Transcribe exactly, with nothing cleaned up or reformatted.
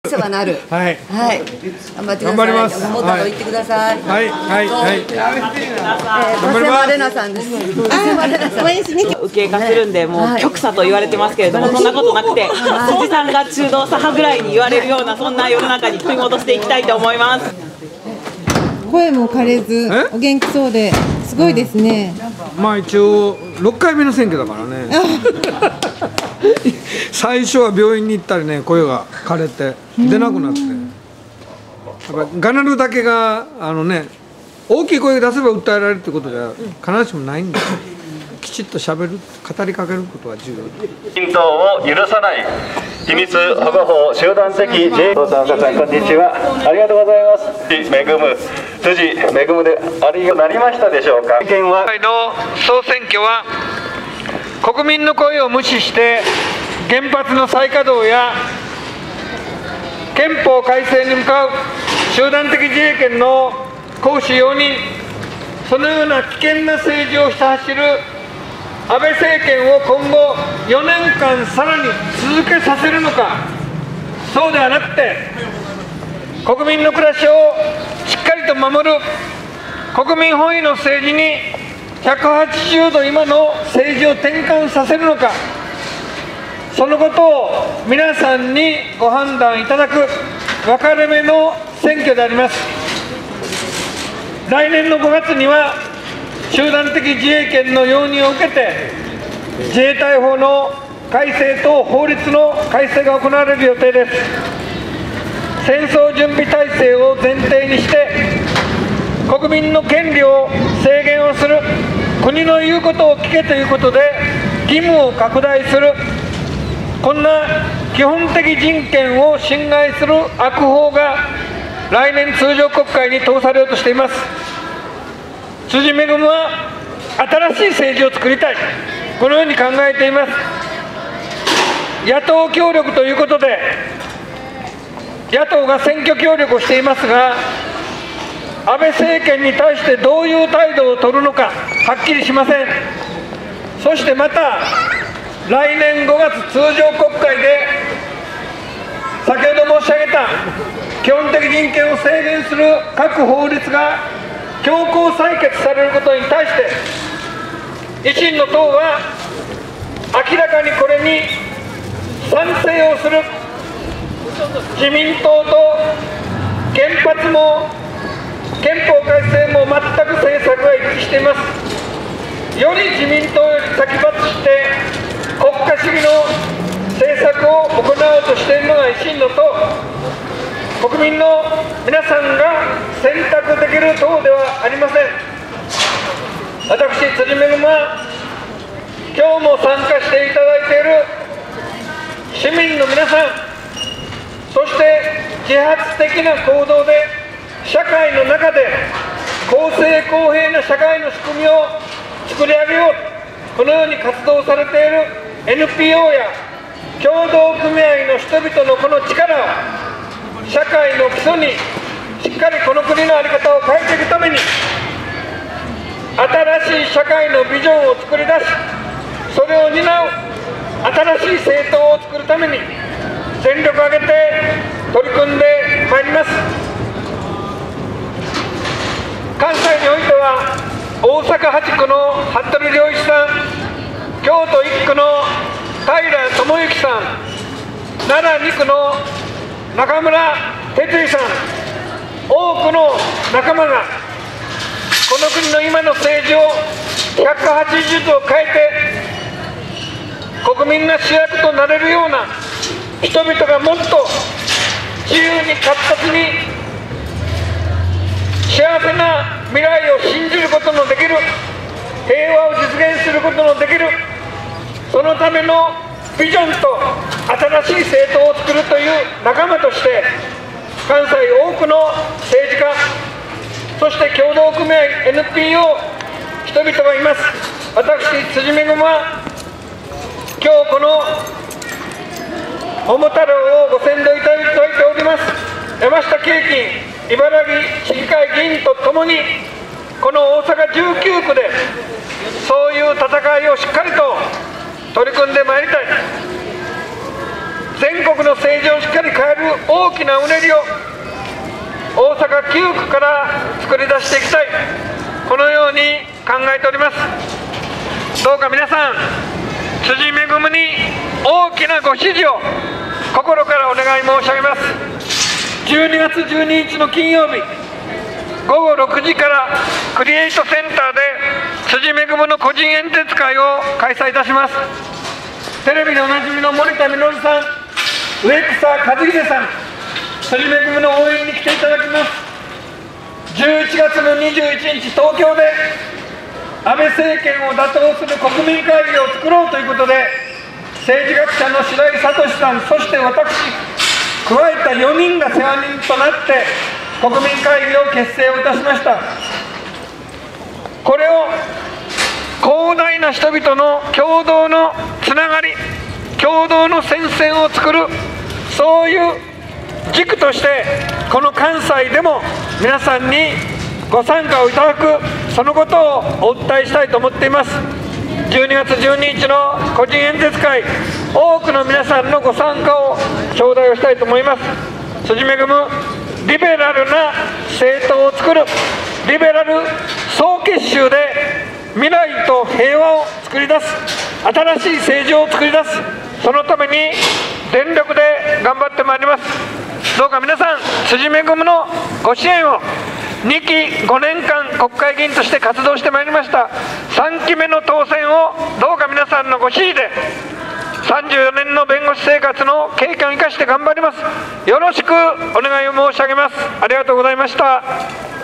お世話になる。 はい。 はい。頑張ってください。 頑張ります。 桃太郎行ってください。 はいはいはい。 頑張ります。レナさんです。 受けがするんで、もう極左と言われてますけれども、そんなことなくて、辻さんが中道左派ぐらいに言われるような、そんな世の中に取り戻していきたいと思います。 声も枯れず、お元気そうで、すごいですね。 まあ一応ろっかいめの選挙だからね。最初は病院に行ったりね、声が枯れて出なくなって、やっぱガナルだけがあのね、大きい声出せば訴えられるってことじゃ必ずしもないんだよ。きちっとしゃべる、語りかけることは重要だ。 浸透を許さない秘密保護法集団的自衛の参加さん、こんにちは、ありがとうございます。めぐむ辻めぐむでありなりましたでしょうか。意見は今回の総選挙は国民の声を無視して原発の再稼働や憲法改正に向かう集団的自衛権の行使容認、そのような危険な政治をひた走る安倍政権を今後よねんかんさらに続けさせるのか、そうではなくて国民の暮らしをしっかりと守る国民本位の政治にひゃくはちじゅうど今の政治を転換させるのか、そのことを皆さんにご判断いただく分かれ目の選挙であります。来年のごがつには集団的自衛権の容認を受けて自衛隊法の改正と法律の改正が行われる予定です。戦争準備体制を前提にして国民の権利を制限をする、国の言うことを聞けということで義務を拡大する、こんな基本的人権を侵害する悪法が来年通常国会に通されようとしています。辻めぐむは新しい政治を作りたい、このように考えています。野党協力ということで野党が選挙協力をしていますが、安倍政権に対してどういう態度を取るのかはっきりしません。そしてまた来年ごがつ通常国会で先ほど申し上げた基本的人権を制限する各法律が強行採決されることに対して維新の党は明らかにこれに賛成をする。自民党と原発も憲法改正も全く政策が一致しています。より自民党より先発して国家主義の政策を行おうとしているのが維新の党、国民の皆さんが選択できる党ではありません。私、辻めぐむは今日も参加していただいている市民の皆さん、そして自発的な行動で社会の中で公正公平な社会の仕組みを作り上げよう、このように活動されている エヌピーオー や協同組合の人々のこの力を社会の基礎にしっかりこの国の在り方を変えていくために新しい社会のビジョンを作り出し、それを担う新しい政党を作るために全力を挙げて取り組んでまいります。関西においては大阪はちくの服部良一さん、京都いっくの平智之さん、奈良にくの中村哲也さん、多くの仲間がこの国の今の政治をひゃくはちじゅうど変えて国民が主役となれるような、人々がもっと自由に活発に幸せな未来を信じることのできる、平和を実現することのできる、そのためのビジョンと新しい政党を作るという仲間として関西多くの政治家、そして協同組合 エヌピーオー 人々がいます。私、辻めぐむは今日この桃太郎をご先導いただいております山下敬金茨城市議会議員とともにこの大阪じゅうきゅうくでそういう戦いをしっかりと取り組んでまいりたい。 全国の政治をしっかり変える大きなうねりを大阪きゅうくから作り出していきたい、このように考えております。どうか皆さん、辻恵に大きなご支持を心からお願い申し上げます。じゅうにがつじゅうににちの金曜日ごごろくじからクリエイトセンターで辻恵の個人演説会を開催いたします。テレビでおなじみの森田稔さん、植草和秀さん、辻恵の応援に来ていただきます。じゅういちがつのにじゅういちにち、東京で安倍政権を打倒する国民会議を作ろうということで、政治学者の白井聡さん、そして私加えたよにんが世話人となって国民会議を結成をいたしました。これを広大な人々の共同のつながり、共同の戦線を作る、そういう軸としてこの関西でも皆さんにご参加をいただく、そのことをお訴えしたいと思っています。じゅうにがつじゅうににちの個人演説会、多くの皆さんのご参加を頂戴をしたいと思います。辻恵、リベラルな政党を作る、リベラル総結集で未来と平和を作り出す、新しい政治を作り出す、そのために全力で頑張ってまいります。どうか皆さん、辻恵のご支援を、にきごねんかん国会議員として活動してまいりました。さんきめの当選をどうか皆さんのご支持で、さんじゅうよねんの弁護士生活の経験を生かして頑張ります。よろしくお願いを申し上げます。ありがとうございました。